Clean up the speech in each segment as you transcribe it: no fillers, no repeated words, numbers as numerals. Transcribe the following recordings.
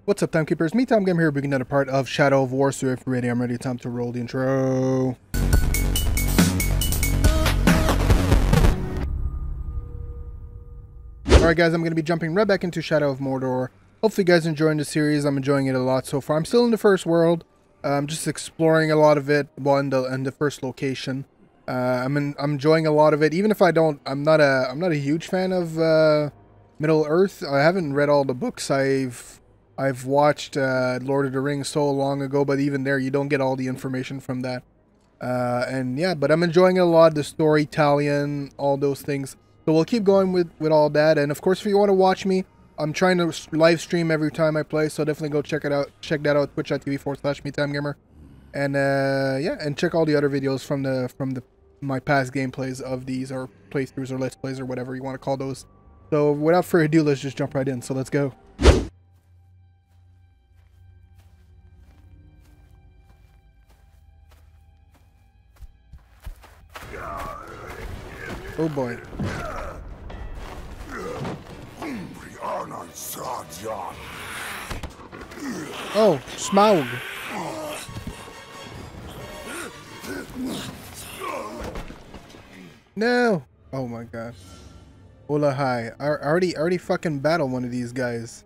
What's up, Timekeepers? Me, Time Game here, beginning another part of Shadow of War. So if you're ready, I'm ready. Time to roll the intro. Alright guys, I'm going to be jumping right back into Shadow of Mordor. Hopefully you guys are enjoying the series. I'm enjoying it a lot so far. I'm still in the first world. I'm just exploring a lot of it, well, in the first location. I'm enjoying a lot of it, even if I'm not a huge fan of Middle Earth. I haven't read all the books. I've watched Lord of the Rings so long ago, but even there, you don't get all the information from that. And yeah, but I'm enjoying it a lot, the storytelling, all those things. So we'll keep going with all that. And of course, if you want to watch me, I'm trying to live stream every time I play, so definitely go check it out. Check that out, twitch.tv/MeTimeGamer. And yeah, and check all the other videos from my past gameplays of these, or playthroughs, or let's plays, or whatever you want to call those. So without further ado, let's just jump right in. So let's go. Oh boy. Oh, Smaug. No. Oh my god. Ola hi. I already fucking battled one of these guys.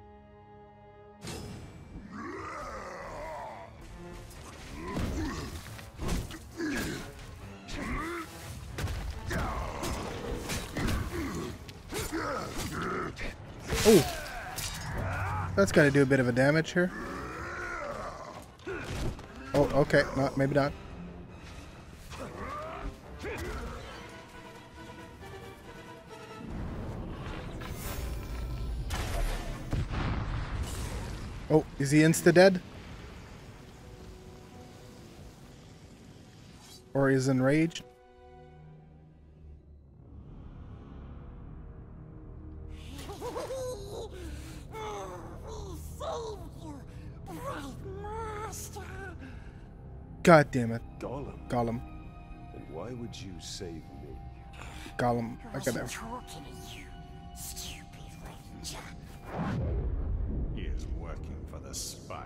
Oh. That's gotta do a bit of a damage here. Oh, okay. Not, maybe not. Oh, is he insta-dead? Or is enraged? God damn it. Gollum. Gollum. And why would you save me? Gollum. I got that. Talking to you, stupid ranger. He is working for the spider.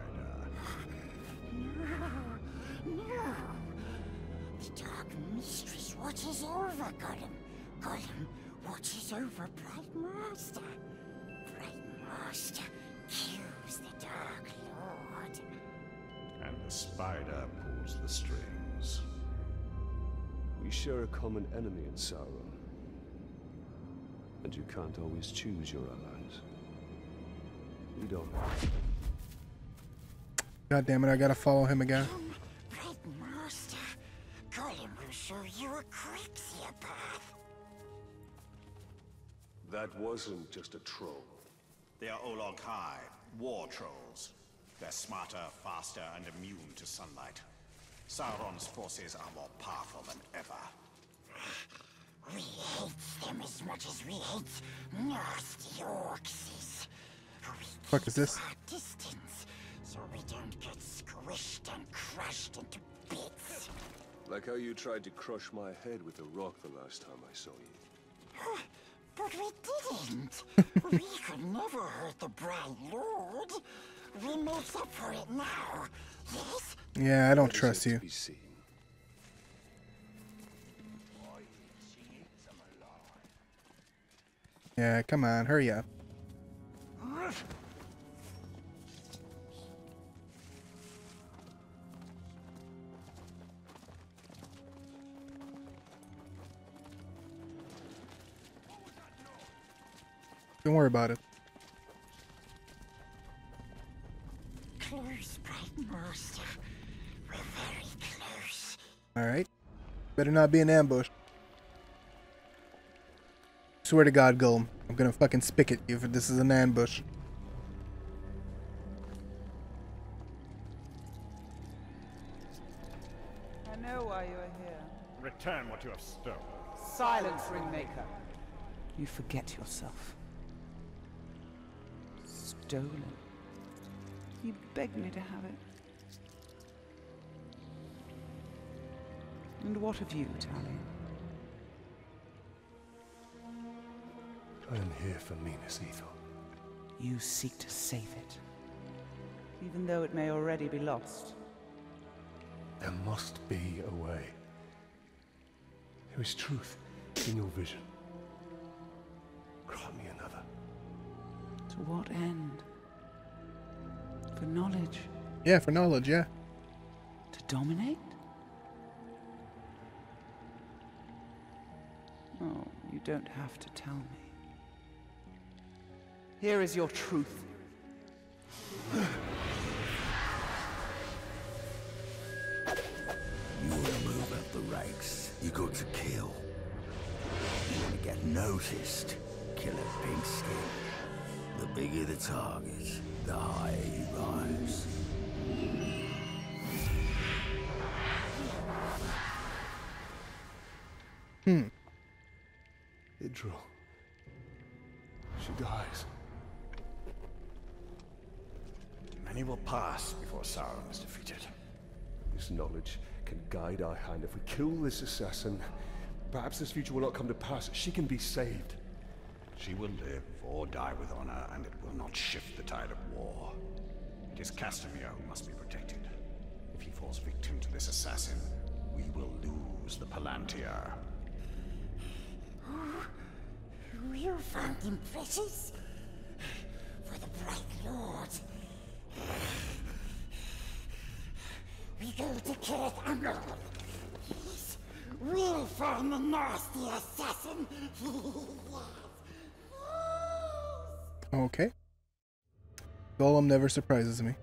No. The dark mistress watches over Gollum. Gollum watches over Bright Master. Bright Master kills the Dark Lord. And the spider pulls the strings. We share a common enemy in Sauron. And you can't always choose your allies. We don't. God damn it, I gotta follow him again. Bright Master, Gollum will show you a quixier path. That wasn't just a troll. They are Olog High, war trolls. They're smarter, faster, and immune to sunlight. Sauron's forces are more powerful than ever. We hate them as much as we hate nasty orcs. Fuck is this? Our distance, so we don't get squished and crushed into bits. Like how you tried to crush my head with a rock the last time I saw you. But we didn't. We could never hurt the Bright Lord. We make up for it now. Yes? Yeah, I don't That is trust yet you. to be seen. Yeah, come on, hurry up. Don't worry about it. Close, Bright Master. We're very close. Alright. Better not be an ambush. Swear to God, Gollum. I'm gonna fucking spigot you if this is an ambush. I know why you are here. Return what you have stolen. Silence, Ringmaker. You forget yourself. Stolen. You begged me to have it. And what of you, Tally? I am here for Minas Ithil. You seek to save it. even though it may already be lost. There must be a way. There is truth in your vision. Grant me another. To what end? For knowledge? Yeah, for knowledge, yeah. To dominate? Oh, you don't have to tell me. Here is your truth. You want to move up the ranks, you got to kill. You want to get noticed, kill a pink skin. The bigger the target, the higher you rise. Idril. She dies. Many will pass before Sauron is defeated. This knowledge can guide our hand. If we kill this assassin, perhaps this future will not come to pass. She can be saved. She will live or die with honor, and it will not shift the tide of war. It is Castamere who must be protected. If he falls victim to this assassin, we will lose the Palantir. You found him precious? For the Bright Lord. We go to Kirith Umber. Yes, we'll find the nasty assassin. Okay. Gollum never surprises me.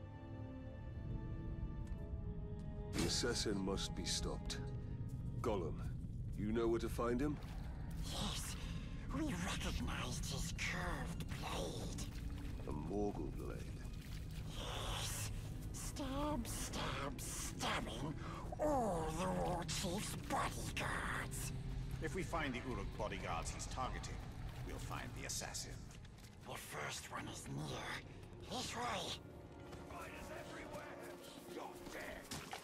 The assassin must be stopped. Gollum, you know where to find him? Yes, we recognized his curved blade. A Morgul blade. Yes, stab, stab, stabbing all the War Chief's bodyguards. If we find the Uruk bodyguards he's targeting, we'll find the assassin. The first one is near. This way. Spiders everywhere! You're dead!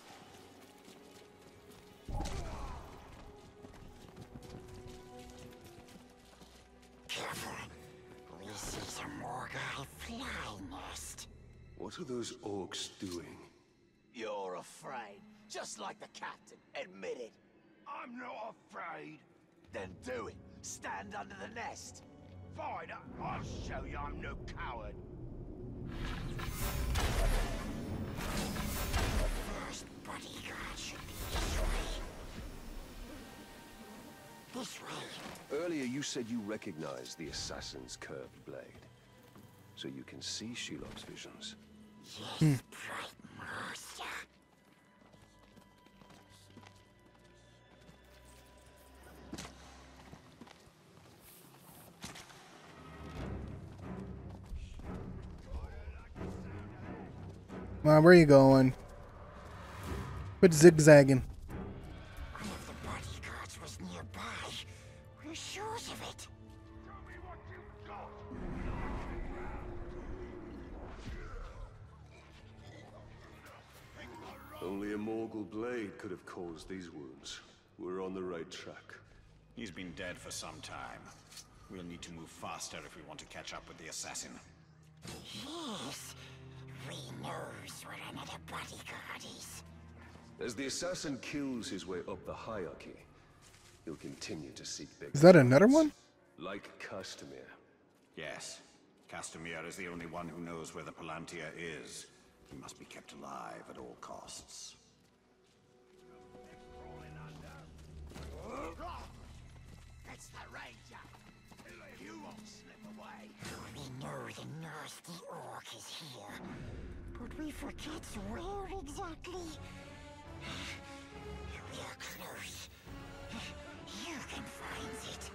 Careful. We see some Morgai fly nest. What are those orcs doing? You're afraid, just like the captain. Admit it. I'm not afraid. Then do it. Stand under the nest. Fine, I'll show you I'm no coward. First bodyguard should be this way. This way. Earlier you said you recognized the assassin's curved blade. So you can see Shelob's visions. Yes, Bright Master. Well, where are you going? Quit zigzagging. One of the bodyguards was nearby. We're sure of it. Show me what you've got. Only a Morgul blade could have caused these wounds. We're on the right track. He's been dead for some time. We'll need to move faster if we want to catch up with the assassin. Yes. We knows where another bodyguard is. As the assassin kills his way up the hierarchy, he'll continue to seek bigger Is that another one? like Castamere. Yes. Castamere is the only one who knows where the Palantir is. He must be kept alive at all costs. It's the Ranger. You won't slip away. We know the nasty orc is here, but we forget where exactly. We're close. You can find it.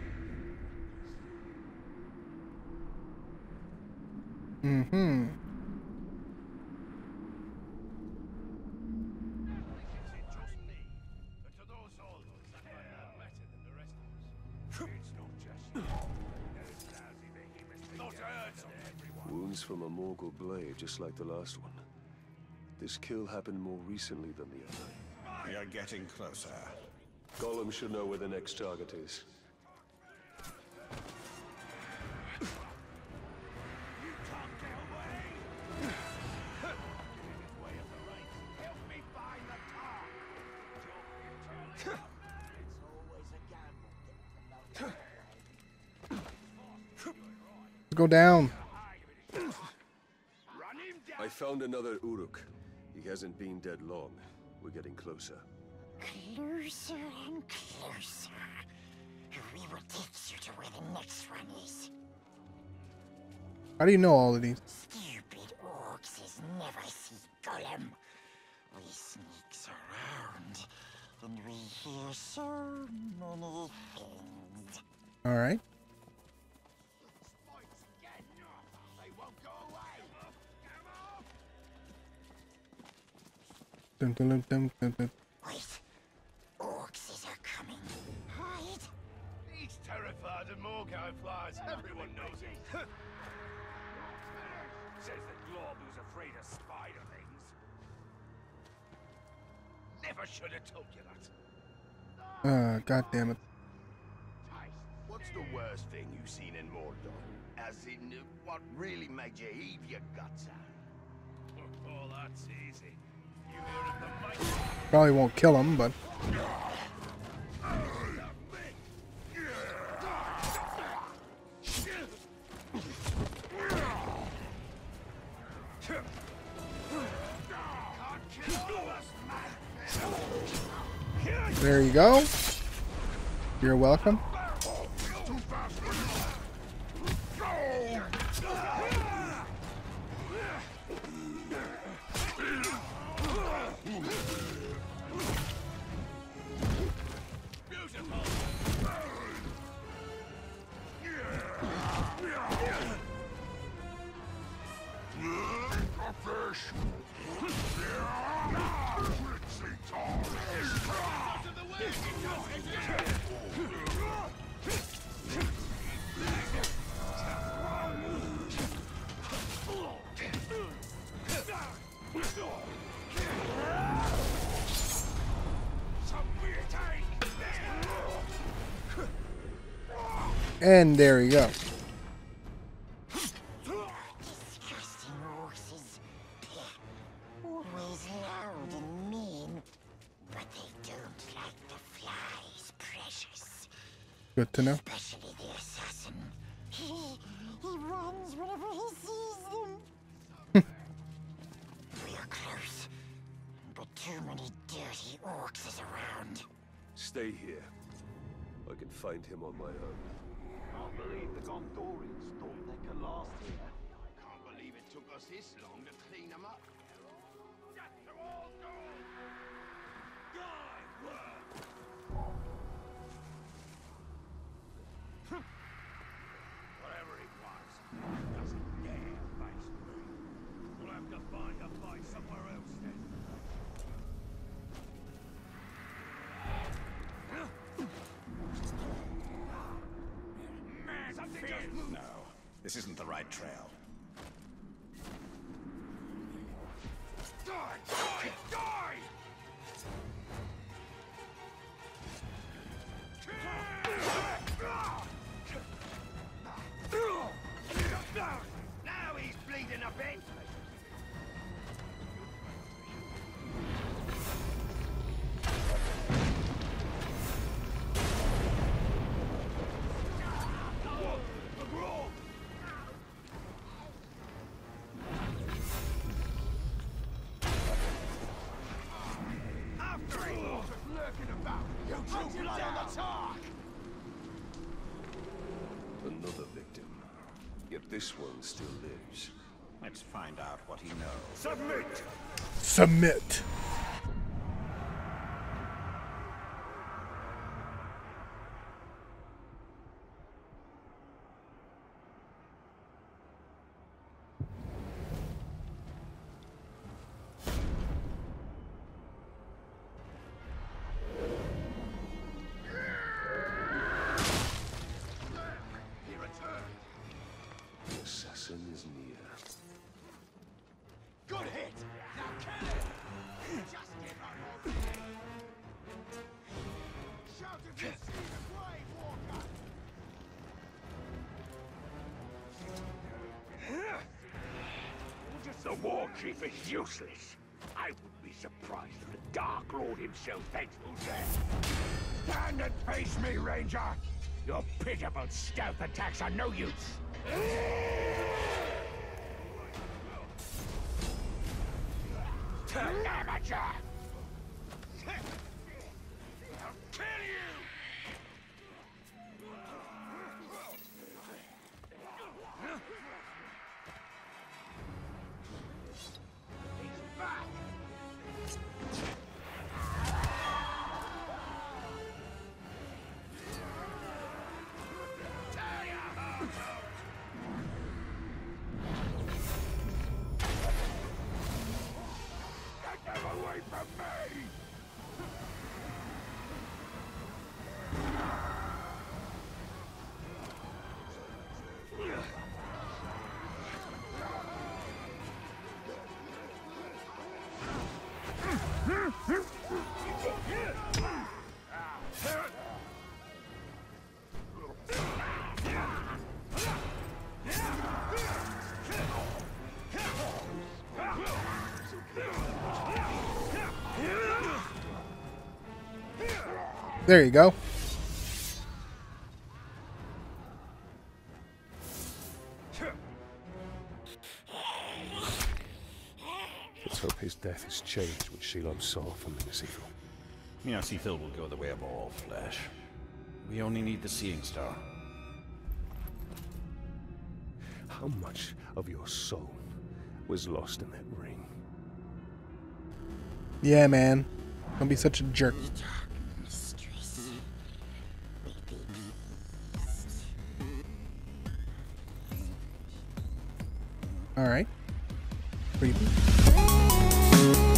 Mm-hmm. Wounds from a Morgul blade, just like the last one. This kill happened more recently than the other. We are getting closer. Gollum should know where the next target is. Let's go down. I found another Uruk. He hasn't been dead long. We're getting closer. Closer and closer. We will take you to where the next one is. How do you know all of these? Stupid orcs never see Gollum. We sneaks around, and we hear so many things. All right. They won't go away. Dun, dun, dun, dun, dun, dun. Wait, orcs are coming. Hide. He's terrified of Morgul flies. Everyone knows it. Says the glob who's afraid of spider things. Never should have told you that. God damn it. What's the worst thing you've seen in Mordor? As in, what really made you heave your guts out? Oh, that's easy. You hear of the mighty... Probably won't kill him, but there you go. You're welcome. And there you go. Disgusting horses. Always loud and mean. But they don't like the flies, precious. Good to know. Especially the assassin. He runs whenever he sees them. We're close. But too many dirty orcs is around. Stay here. I can find him on my own. Can't believe the Gondorians thought they could last here. Can't believe it took us this long to clean them up. Death to all dogs! Die, worm! Whatever it was, doesn't dare face me. We'll have to find a fight somewhere else then. No, this isn't the right trail. Die! Die! Die! Now he's bleeding a bit. Another victim. Yet this one still lives. Let's find out what he knows. Submit! Submit. The assassin is near. Good hit! Now kill it! Just give up already! Shout if you see the Grave Walker! The War Chief is useless. I would be surprised if the Dark Lord himself thinks who's there. Stand and face me, Ranger! Your pitiful stealth attacks are no use. Amateur! I'll kill you! He's back! Get them away from me! There you go. Let's hope his death has changed what Shelob saw from Minnesota. Minnesota will go the way of all flesh. We only need the Seeing Star. How much of your soul was lost in that ring? Yeah, man. Don't be such a jerk. Mistress. With the beast. All right. Creepy.